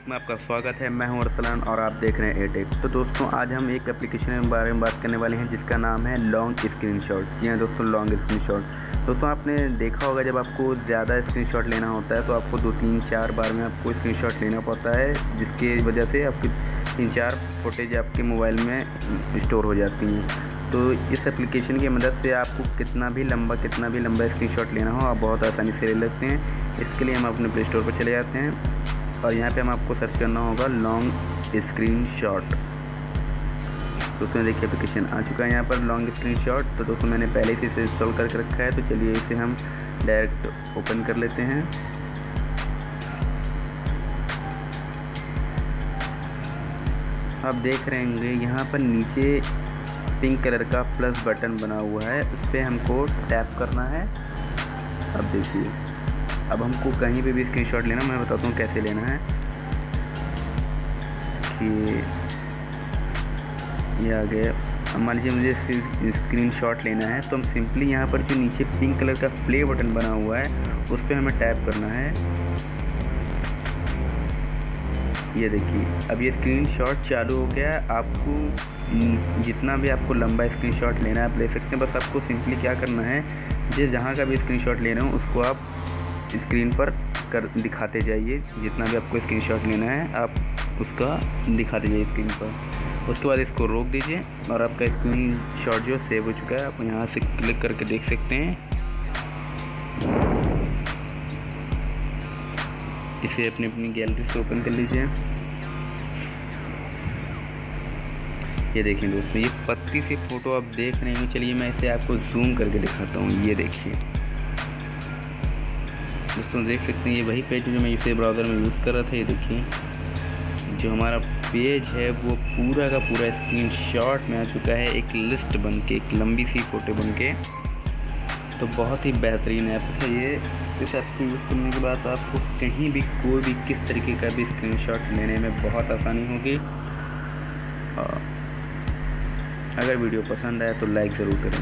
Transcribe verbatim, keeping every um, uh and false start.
Take में आपका स्वागत है। मैं हूं अरसलान और आप देख रहे हैं ए टेक। तो दोस्तों आज हम एक एप्लीकेशन के बारे में बात करने वाले हैं जिसका नाम है लॉन्ग स्क्रीनशॉट। जी हाँ दोस्तों, लॉन्ग स्क्रीनशॉट। दोस्तों आपने देखा होगा जब आपको ज़्यादा स्क्रीनशॉट लेना होता है तो आपको दो तीन चार बार में आपको स्क्रीनशॉट लेना पड़ता है, जिसकी वजह से आपकी तीन चार फुटेज आपके मोबाइल में स्टोर हो जाती हैं। तो इस एप्लीकेशन की मदद से आपको कितना भी लंबा कितना भी लंबा स्क्रीनशॉट लेना हो आप बहुत आसानी से ले लेते हैं। इसके लिए हम अपने प्ले स्टोर पर चले जाते हैं और यहाँ पे हम आपको सर्च करना होगा लॉन्ग स्क्रीनशॉट। दोस्तों देखिए एप्लीकेशन आ चुका है यहाँ पर लॉन्ग स्क्रीनशॉट। तो दोस्तों मैंने पहले से इसे इंस्टॉल करके रखा है, तो चलिए इसे हम डायरेक्ट ओपन कर लेते हैं। आप देख रहे होंगे यहाँ पर नीचे पिंक कलर का प्लस बटन बना हुआ है, उस पर हमको टैप करना है। अब देखिए अब हमको कहीं पे भी स्क्रीनशॉट लेना, मैं बताता हूँ कैसे लेना है। कि ये आ गया। अब मान लीजिए मुझे स्क्रीनशॉट लेना है तो हम सिंपली यहाँ पर जो नीचे पिंक कलर का प्ले बटन बना हुआ है उस पर हमें टैप करना है। ये देखिए अब ये स्क्रीनशॉट चालू हो गया। आपको जितना भी आपको लंबा स्क्रीनशॉट लेना है आप ले सकते हैं। बस आपको सिंपली क्या करना है, जिस जहाँ का भी स्क्रीनशॉट ले रहे हो उसको आप स्क्रीन पर कर दिखाते जाइए। जितना भी आपको स्क्रीनशॉट लेना है आप उसका दिखाते जाइए स्क्रीन पर। उसके बाद इसको रोक दीजिए और आपका स्क्रीनशॉट जो सेव हो चुका है आप यहाँ से क्लिक करके देख सकते हैं। इसे अपनी अपनी गैलरी से ओपन कर लीजिए। ये देखिए दोस्तों ये पतली सी फ़ोटो आप देख रहे हैं। चलिए मैं इसे आपको जूम करके दिखाता हूँ। ये देखिए दोस्तों देख सकते हैं ये वही पेज जो मैं इसे ब्राउज़र में यूज़ कर रहा था। ये देखिए जो हमारा पेज है वो पूरा का पूरा स्क्रीनशॉट में आ चुका है, एक लिस्ट बन के, एक लंबी सी फ़ोटो बन के। तो बहुत ही बेहतरीन ऐप है ये। इस ऐप को यूज़ करने के बाद आपको कहीं भी कोई भी किस तरीके का भी स्क्रीनशॉट लेने में बहुत आसानी होगी। अगर वीडियो पसंद आया तो लाइक ज़रूर करें।